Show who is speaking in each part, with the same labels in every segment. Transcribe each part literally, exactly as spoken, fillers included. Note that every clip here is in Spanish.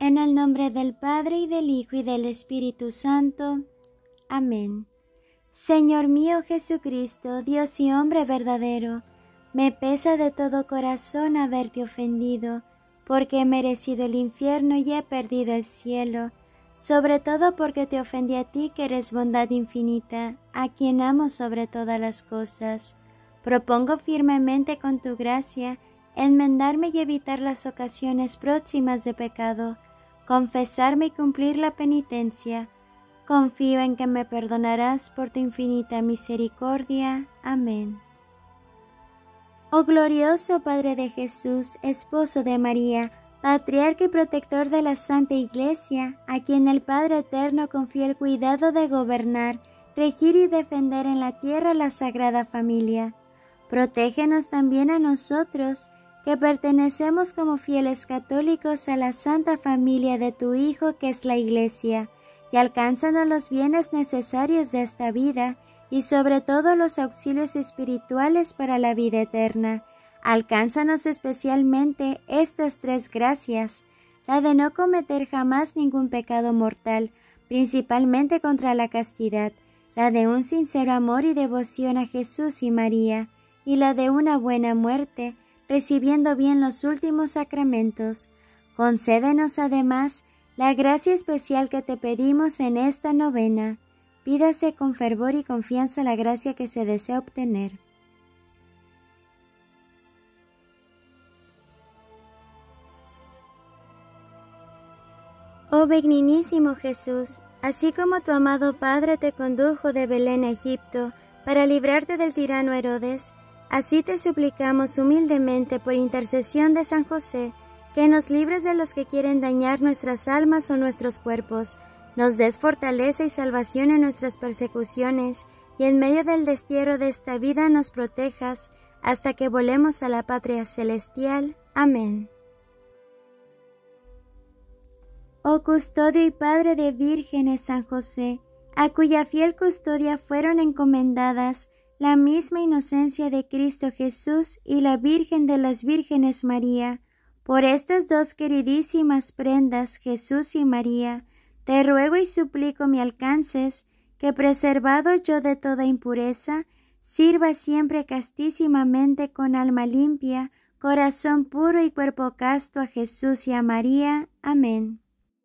Speaker 1: En el nombre del Padre, y del Hijo, y del Espíritu Santo. Amén. Señor mío Jesucristo, Dios y hombre verdadero, me pesa de todo corazón haberte ofendido, porque he merecido el infierno y he perdido el cielo, sobre todo porque te ofendí a ti, que eres bondad infinita, a quien amo sobre todas las cosas. Propongo firmemente con tu gracia enmendarme y evitar las ocasiones próximas de pecado, confesarme y cumplir la penitencia. Confío en que me perdonarás por tu infinita misericordia. Amén. Oh glorioso Padre de Jesús, esposo de María, patriarca y protector de la Santa Iglesia, a quien el Padre Eterno confió el cuidado de gobernar, regir y defender en la tierra la Sagrada Familia. Protégenos también a nosotros, que pertenecemos como fieles católicos a la Santa Familia de tu Hijo, que es la Iglesia, y alcánzanos los bienes necesarios de esta vida, y sobre todo los auxilios espirituales para la vida eterna. Alcánzanos especialmente estas tres gracias: la de no cometer jamás ningún pecado mortal, principalmente contra la castidad, la de un sincero amor y devoción a Jesús y María, y la de una buena muerte, recibiendo bien los últimos sacramentos. Concédenos además la gracia especial que te pedimos en esta novena. Pídase con fervor y confianza la gracia que se desea obtener. Oh benignísimo Jesús, así como tu amado Padre te condujo de Belén a Egipto para librarte del tirano Herodes, así te suplicamos humildemente por intercesión de San José, que nos libres de los que quieren dañar nuestras almas o nuestros cuerpos, nos des fortaleza y salvación en nuestras persecuciones, y en medio del destierro de esta vida nos protejas, hasta que volemos a la patria celestial. Amén. Oh custodio y Padre de vírgenes San José, a cuya fiel custodia fueron encomendadas la misma inocencia de Cristo Jesús y la Virgen de las Vírgenes María, por estas dos queridísimas prendas, Jesús y María, te ruego y suplico me alcances, que preservado yo de toda impureza, sirva siempre castísimamente con alma limpia, corazón puro y cuerpo casto a Jesús y a María. Amén.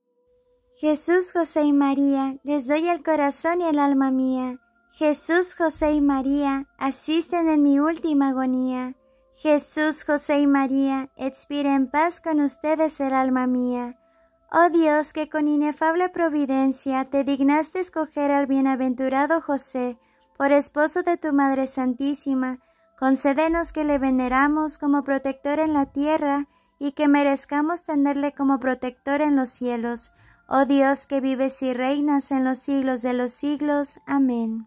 Speaker 1: Jesús, José y María, les doy el corazón y el alma mía. Jesús, José y María, asisten en mi última agonía. Jesús, José y María, expire en paz con ustedes el alma mía. Oh Dios, que con inefable providencia te dignaste escoger al bienaventurado José por esposo de tu Madre Santísima, concédenos que le veneramos como protector en la tierra y que merezcamos tenerle como protector en los cielos. Oh Dios, que vives y reinas en los siglos de los siglos. Amén.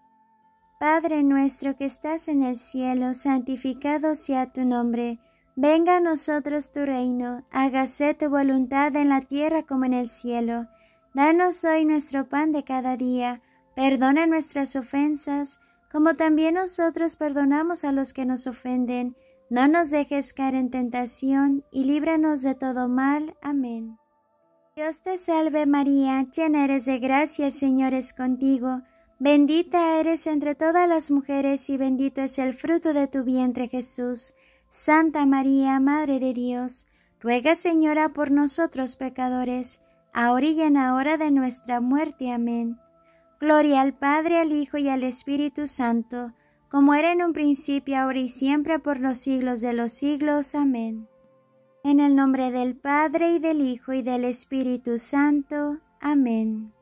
Speaker 1: Padre nuestro que estás en el cielo, santificado sea tu nombre. Venga a nosotros tu reino, hágase tu voluntad en la tierra como en el cielo. Danos hoy nuestro pan de cada día, perdona nuestras ofensas, como también nosotros perdonamos a los que nos ofenden. No nos dejes caer en tentación, y líbranos de todo mal. Amén. Dios te salve María, llena eres de gracia, el Señor es contigo. Bendita eres entre todas las mujeres, y bendito es el fruto de tu vientre Jesús. Santa María, Madre de Dios, ruega Señora por nosotros pecadores, ahora y en la hora de nuestra muerte. Amén. Gloria al Padre, al Hijo y al Espíritu Santo, como era en un principio, ahora y siempre, por los siglos de los siglos. Amén. En el nombre del Padre, y del Hijo, y del Espíritu Santo. Amén.